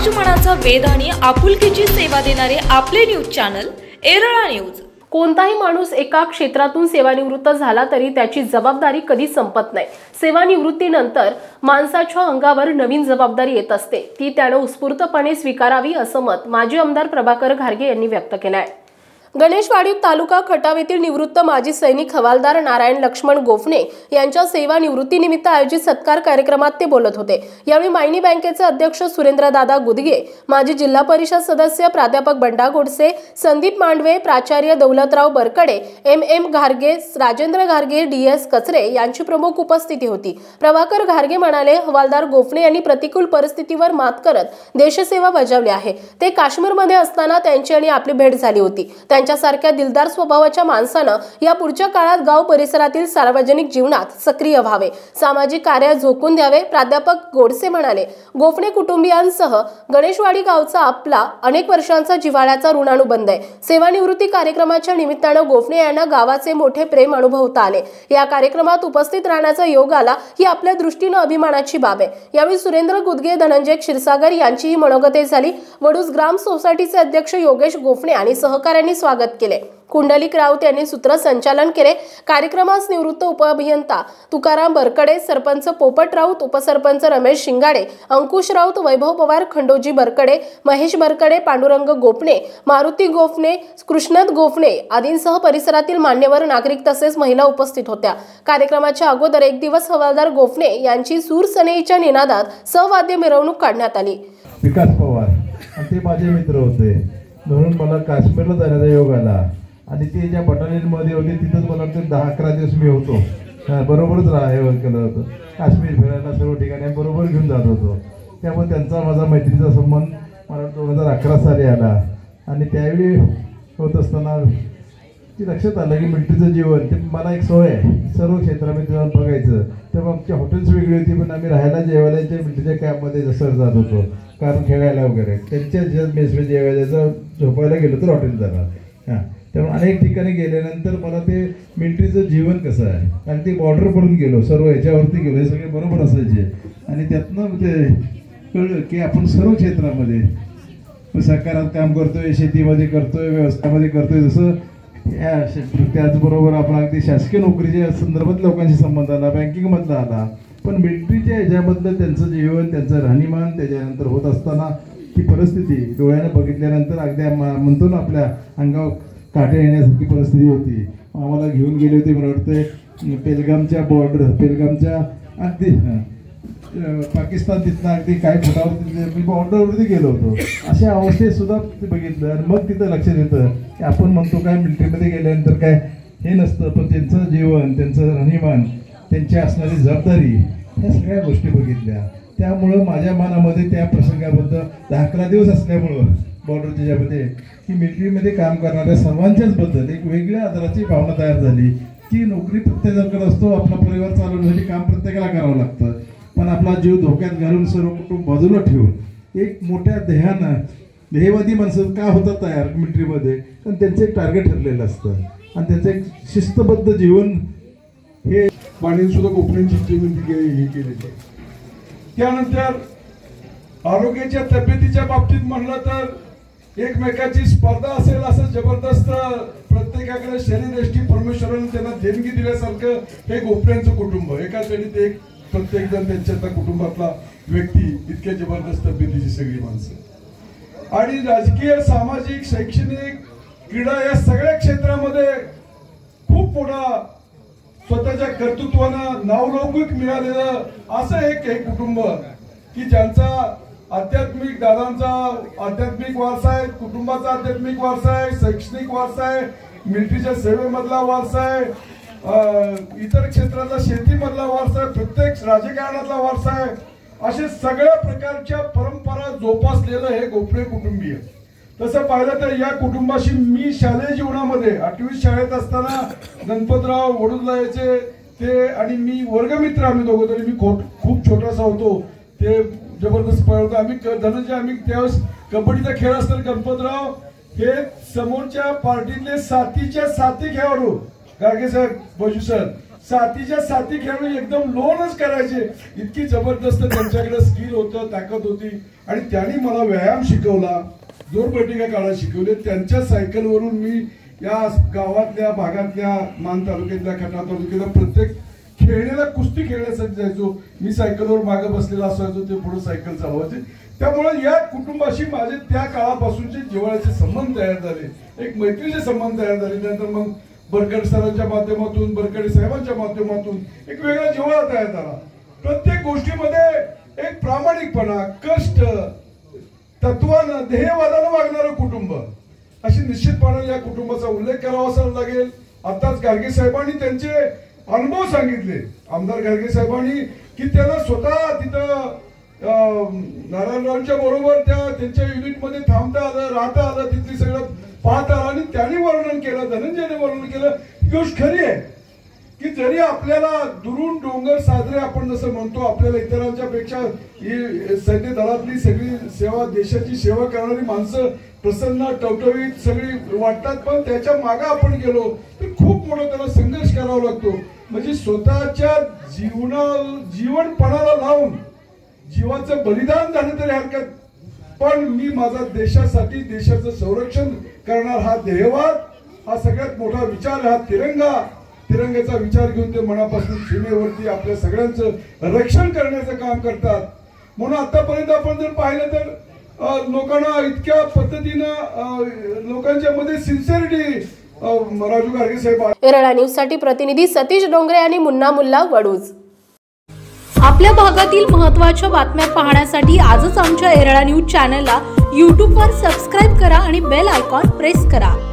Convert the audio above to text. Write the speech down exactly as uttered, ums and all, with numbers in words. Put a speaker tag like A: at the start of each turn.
A: मराठमोळ्याचा वेध आणि आपुलकीची सेवा देणारे आपले न्यूज चॅनल एरळा न्यूज।
B: कोणताही माणूस एका क्षेत्रातून सेवानिवृत्त झाला तरी त्याची जबाबदारी कधी संपत नाही। सेवानिवृत्तीनंतर माणसाच्या अंगावर नवीन जबाबदारी येत असते, ती त्याने उत्स्फूर्तपणे स्वीकारावी असं मत माजी आमदार प्रभाकर घारगे यांनी व्यक्त केलं आहे। गणेशवाडी तालुका खटाव येथील निवृत्त माजी सैनिक हवालदार नारायण लक्ष्मण गोफणे यांच्या सेवानिवृत्तीनिमित्त आयोजित सत्कार कार्यक्रमात ते बोलत होते। यावेळी मायनी बँकेचे अध्यक्ष सुरेंद्रदादा गुदगे, माजी जिल्हा परिषद सदस्य प्राध्यापक बंडा गोडसे, संदीप मांडवे, प्राचार्य Daulatrao Barkade, M M घारगे, Rajendra घारगे, D S कचरे यांची प्रमुख उपस्थिती होती। प्रभाकर घारगे म्हणाले, हवालदार गोफणे यांनी प्रतिकूल परिस्थितीवर मात करत देशसेवा बजावली आहे। ते काश्मीरमध्ये असताना त्यांची आणि आपली भेट झाली होती। त्यांच्यासारख्या दिलदार स्वभावाच्या माणसानं या पुढच्या काळात गाव परिसरातील सार्वजनिक जीवनात सक्रिय व्हावे, सामाजिक कार्यात झोकून द्यावे। प्राध्यापक गोडसे म्हणाले, गोफणे कुटुंबियांसह गणेशवाडी गावचा आपला अनेक वर्षांचा जिव्हाळ्याचा ऋणानुबंध आहे। सेवानिवृत्ती कार्यक्रमाच्या निमित्तानं गोफणे यांना गावाचे मोठे प्रेम अनुभवता आले। या कार्यक्रमात उपस्थित राहण्याचा योग आला ही आपल्या दृष्टीनं अभिमानाची बाब आहे। यावेळी सुरेंद्र गुदगे, धनंजय क्षीरसागर यांचीही मनोगते झाली। वडूज ग्राम सोसायटीचे अध्यक्ष योगेश गोफणे आणि सहकाऱ्यांनी स्वागत केले। कुंडलिक राऊत यांनी सूत्रसंचालन केले। कार्यक्रमास निवृत्त उपअभियंता तुकाराम बरकडे, सरपंच पोपट राऊत, उपसरपंच रमेश शिंगाडे, अंकुश राऊत, वैभव पवार, खंडोजी बरकडे, महेश बरकडे, पांडुरंग गोफणे, मारुती गोफणे, कृष्णद गोफणे आदींसह परिसरातील मान्यवर, नागरिक तसेच महिला उपस्थित होत्या। कार्यक्रमाच्या अगोदर एक दिवस हवालदार गोफणे यांची सूरसनईच्या निनादात सहवाद्य मिरवणूक काढण्यात आली।
C: विकास पवार आणि ते माझे मित्र होते, म्हणून मला काश्मीरला जाण्याचा योग आला आणि ते ज्या बटालियनमध्ये होते तिथंच मला वाटतं दहा अकरा दिवस मी होतो, बरोबरच राहायला केलं होतं। काश्मीर फिरायला सर्व ठिकाणी बरोबर घेऊन जात होतो। त्यामुळे त्यांचा माझा मैत्रीचा संबंध मला दोन हजार अकरा साली आला आणि त्यावेळी होत असताना ते लक्षात आलं की मिलिटरीचं जीवन ते मला एक सवय आहे, सर्व क्षेत्रामध्ये जाऊन बघायचं। तेव्हा आमची हॉटेल्स वेगळी होती, पण आम्ही राहायला जेवायला मिलिटरीच्या कॅम्पमध्ये जसं जात होतो, कारण खेळायला वगैरे त्यांच्या ज्या मेसमध्ये जेवायला झोपायला गेलो तर हॉटेल जाणार। हां, त्यामुळे अनेक ठिकाणी गेल्यानंतर मला ते मिलिटरीचं जीवन कसं आहे, कारण ते बॉर्डरवरून गेलो, सर्व ह्याच्यावरती गेलो, हे सगळे बरोबर असायचे आणि त्यातनं ते कळलं की आपण सर्व क्षेत्रामध्ये सरकारात काम करतोय, शेतीमध्ये करतोय, व्यवसायामध्ये करतोय, जसं त्याचबरोबर आपण अगदी शासकीय नोकरीच्या संदर्भात लोकांशी संबंध आला, बँकिंगमधला आला, पण मिलिटरीच्या ह्याच्याबद्दल त्यांचं जीवन, त्यांचं राहणीमान, त्याच्यानंतर होत असताना ती परिस्थिती डोळ्यानं बघितल्यानंतर अगदी म्हणतो ना आपल्या अंगावर काटे येण्यासारखी परिस्थिती होती। आम्हाला घेऊन गेले होते, मला वाटतं पेलगामच्या बॉर्डर पेलगामच्या अगदी पाकिस्तान तिथनं अगदी काही फुटावरती मी बॉर्डरवरती गेलो होतो। अशा अवस्थेत सुद्धा ते बघितलं आणि मग तिथं लक्षात येतं की आपण म्हणतो काय मिलिटरीमध्ये गेल्यानंतर काय हे नसतं, पण त्यांचं जीवन, त्यांचं राहणीमान, त्यांची असणारी जबाबदारी, ह्या सगळ्या गोष्टी बघितल्या। त्यामुळं माझ्या मनामध्ये त्या प्रसंगाबद्दल दहा अकरा दिवस असल्यामुळं बॉर्डरच्या ज्यामध्ये की मिलिटरीमध्ये काम करणाऱ्या सर्वांच्याच बद्दल एक वेगळ्या आदराची भावना तयार झाली की नोकरी प्रत्येकाकडे असतो, आपला परिवार चालवण्यासाठी काम प्रत्येकाला करावं लागतं, पण आपला जीव धोक्यात घालून सर्व कुटुंब बाजूला ठेवून एक मोठ्या ध्येयानं ध्येयवादी माणसं का होतात तयार मिलिटरीमध्ये, पण त्यांचं एक टार्गेट ठरलेलं असतं आणि त्यांचं एक शिस्तबद्ध जीवन हे
D: पाणी सुद्धा गोफण्यांची हे केले। त्यानंतर आरोग्याच्या तब्येतीच्या बाबतीत म्हणलं तर एकमेकाची स्पर्धा असेल असं जबरदस्त प्रत्येकाकडे शरीरयष्टी परमेश्वराने त्यांना देणगी दिल्यासारखं हे गोफण्यांचं कुटुंब, एकाच वेळी ते प्रत्येक जण त्यांच्या कुटुंबातला व्यक्ती, इतक्या जबरदस्त तब्येतीची सगळी माणसं आणि राजकीय, सामाजिक, शैक्षणिक, क्रीडा या सगळ्या क्षेत्रामध्ये खूप मोठा स्वतःच्या कर्तृत्वानं नावलौकिक मिळालेलं असं एक हे कुटुंब की ज्यांचा आध्यात्मिक, दादांचा आध्यात्मिक वारसा आहे, कुटुंबाचा आध्यात्मिक वारसा आहे, शैक्षणिक वारसा आहे, मिलिटरीच्या सेवेमधला वारसा आहे, इतर क्षेत्रातला शेतीमधला वारसा आहे, प्रत्येक राजकारणातला वारसा आहे, असे सगळ्या प्रकारच्या परंपरा जोपासलेलं हे गोफणे कुटुंबीय। तसं पाहिलं तर या कुटुंबाशी मी शालेय जीवनामध्ये आठवी शाळेत असताना गणपतराव वडूजला यायचे ते आणि मी वर्गमित्र, आम्ही दोघं तरी, मी खूप छोटासा होतो, ते जबरदस्त पळवतो आम्ही धनंजय, आम्ही त्यावेळेस कबड्डीचा खेळ असताना गणपतराव हे समोरच्या पार्टीतले साथीच्या साथी खेळाडू, गाडगे साहेब, बजू सर, साथीच्या साथी खेळून एकदम लोनच करायचे, इतकी जबरदस्त त्यांच्याकडे स्किल होतं, ताकद होती. आणि त्यांनी मला व्यायाम शिकवला, जोरपटिका काढा शिकवले. त्यांच्या सायकलवरून मी या गावातल्या भागातल्या मान तालुक्यातल्या खटाव तालुक्यातल्या प्रत्येक खेळण्याला कुस्ती खेळण्यासाठी जायचो. मी सायकलवर मागे बसलेला असायचो, ते पुढे सायकल चालवायचे. त्यामुळे या कुटुंबाशी माझे त्या काळापासूनचे जिव्हाळ्याचे संबंध तयार झाले, एक मैत्रीचे संबंध तयार झाले. त्यानंतर मग बरकड सरांच्या माध्यमातून, बरकडे साहेबांच्या माध्यमातून एक वेगळा जिव्हाळा तयार झाला. प्रत्येक गोष्टीमध्ये एक प्रामाणिकपणा, कष्ट, तत्वानं, ध्येयवादानं वागणारं कुटुंब, अशी निश्चितपणे या कुटुंबाचा उल्लेख करावा असा लागेल. आताच गाडगे साहेबांनी त्यांचे अनुभव सांगितले, आमदार गाडगे साहेबांनी, की त्यांना स्वतः तिथं नारायणरावांच्या बरोबर त्या त्यांच्या युनिटमध्ये थांबता आलं, राहता आलं, तिथली सगळं पाहता आलं. आणि त्यांनी वर्णन केलं, धनंजयने वर्णन केलं. ही गोष्ट खरी आहे की जरी आपल्याला दुरून डोंगर साजरे आपण जसं म्हणतो, आपल्याला इतरांच्या पेक्षा ही सैन्य दलातली सगळी सेवा, देशाची सेवा करणारी माणसं प्रसन्न, टवटवीत सगळी वाटतात. पण त्याच्या मागे आपण गेलो तर खूप मोठा त्याला संघर्ष करावा लागतो. म्हणजे स्वतःच्या जीवना जीवनपणाला लावून जीवाचं बलिदान झालं तरी हरकत, पण मी माझा देशासाठी, देशाचं संरक्षण करणार हा ध्येयवाद, हा सगळ्यात मोठा विचार, हा तिरंगा, तिरंग्याचा विचार घेऊन ते मनापासून सीमेवरती आपल्या सगळ्यांचं रक्षण करण्याचं काम करतात. म्हणून आतापर्यंत आपण जर पाहिलं तर लोकांना इतक्या पद्धतीनं लोकांच्या मध्ये सिन्सिअरिटी राजू गाडगे साहेब.
B: एरळा न्यूज साठी प्रतिनिधी सतीश डोंगरे आणि मुन्ना मुल्ला वडूज.
A: आपल्या भागातील महत्त्वाच्या बातम्या पाहण्यासाठी आजच आमच्या एरळा न्यूज चॅनलला यूट्यूबवर सबस्क्राईब करा आणि बेल आयकॉन प्रेस करा.